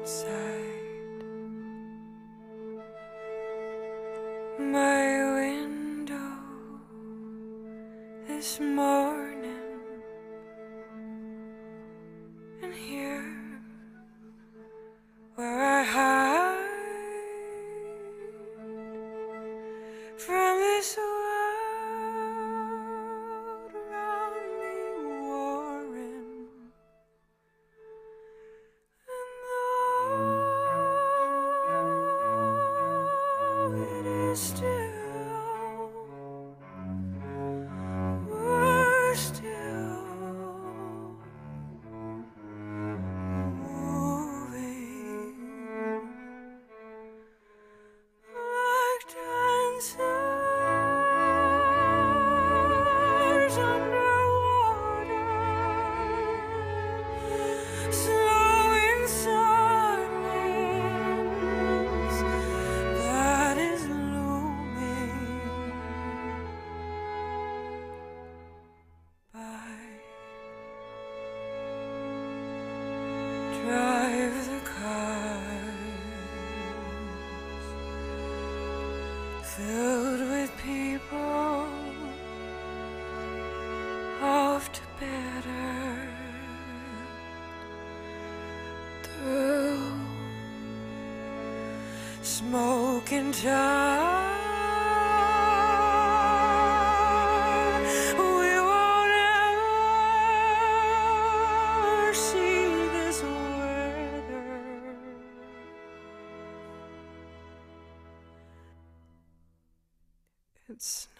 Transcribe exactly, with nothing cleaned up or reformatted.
outside my window this morning, and here where I hide from this world around me warring, and though it is still, we're still moving like dancers underwater, slowing silence that is looming by. Drive the cars filled with people off to better, through smoke and time. We won't ever see this weather. It's